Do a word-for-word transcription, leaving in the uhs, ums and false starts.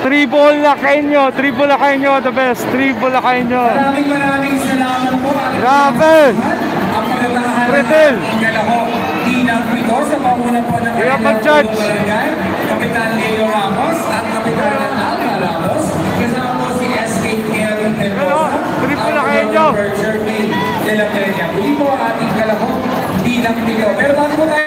Triple Lacaño, Triple Lacaño, the best. Triple Lacaño. Maraming maraming salamat po. Grabe. Ang pagkatahan Pretel. ng Galaho. Dinang Pito sa pamuna po ng Kaya Kailan mag-judge. Barangay, Kapitan Leo Ramos at Kapitan Alma Ramos. Kasama po si S K Kevin Mendoza. Triple at Lacaño. Robert Jermaine de la Peña. Hindi po ang ating Galaho. Dinang Pito. Pero bago po tayo